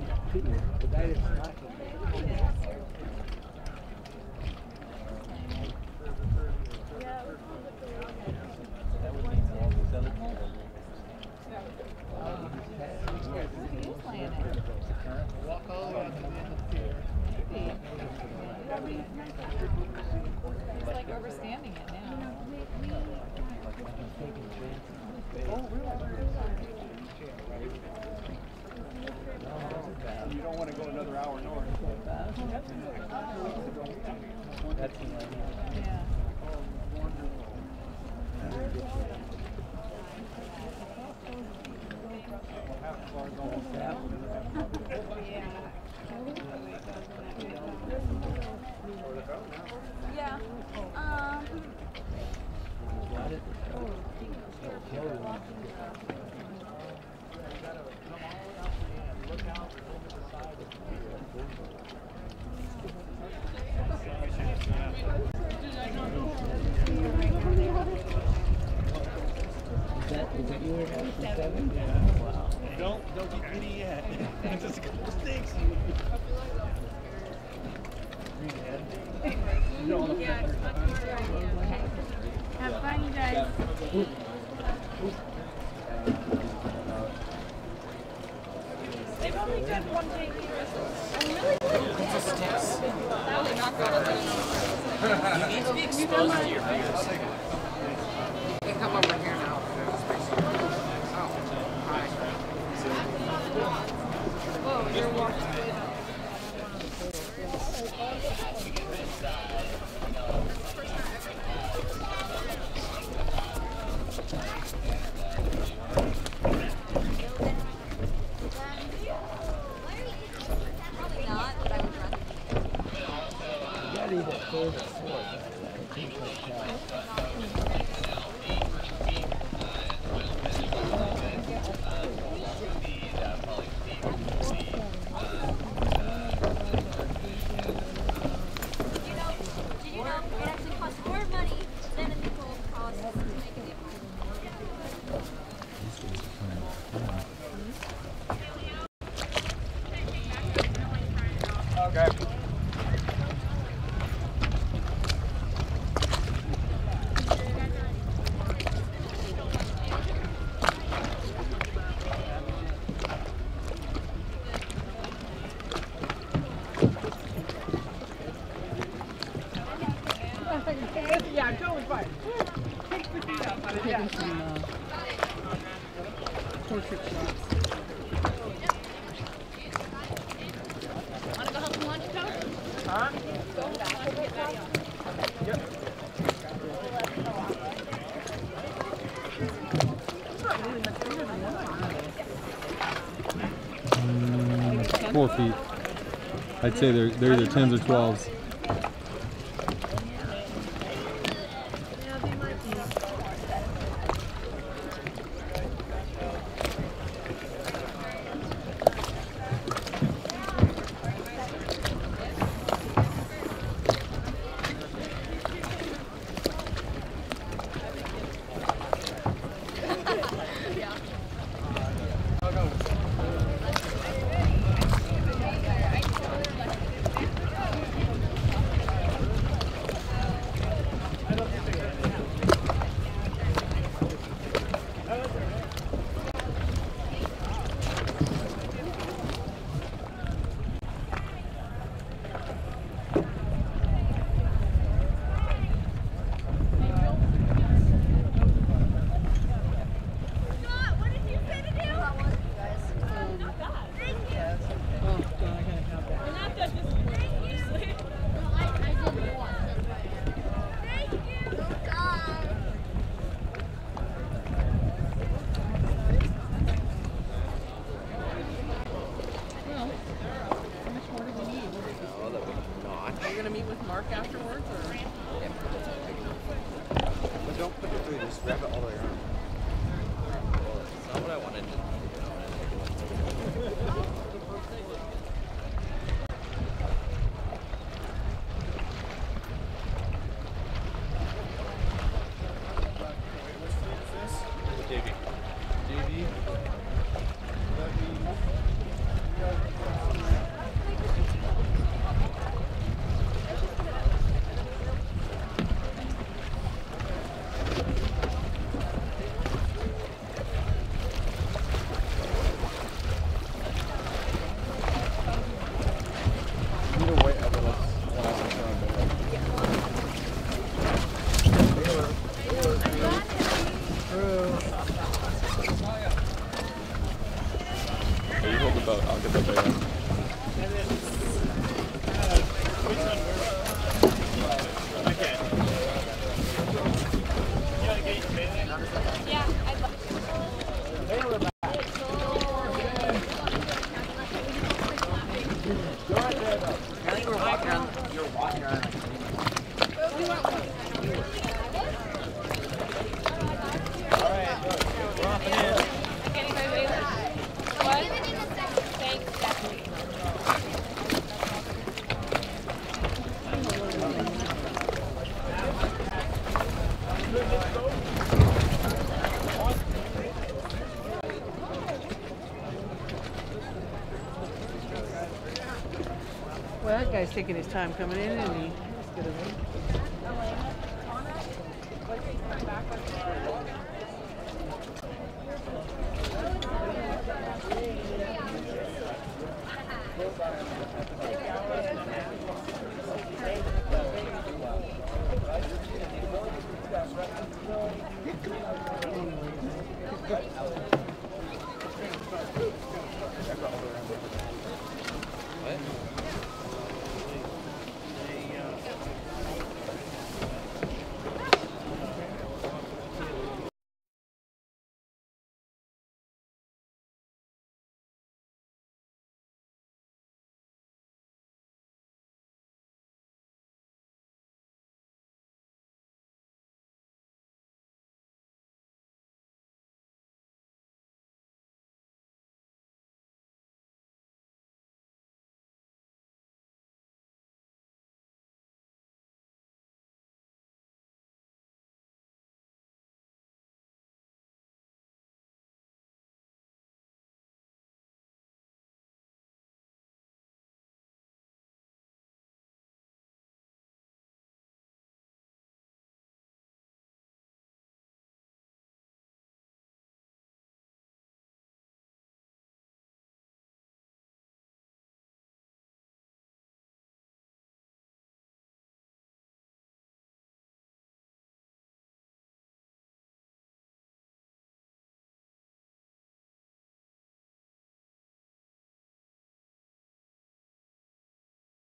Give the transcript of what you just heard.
He's like overstanding it now. You don't want to go another hour north. That's Yeah. Yeah. Is that you were having 7? Yeah. Wow. Don't get giddy yet. Just a couple sticks. Have fun, you guys. They've only done one day here. You need to be exposed to your fears. You can come over here now. Whoa, you're walking. Yeah, totally fine. Take the feet up. Taking some portrait shots. Want to go help him launch a toast? Huh? Yep. 4 feet. I'd say they're either 10s or 12s. Mark afterwards, or? But don't put it through, just wrap it all the way around. Well, it's not what I wanted to do. JV. JV. think we're walking around. You're walking around. Well, that guy's taking his time coming in, isn't he? That's good of him. Anyway.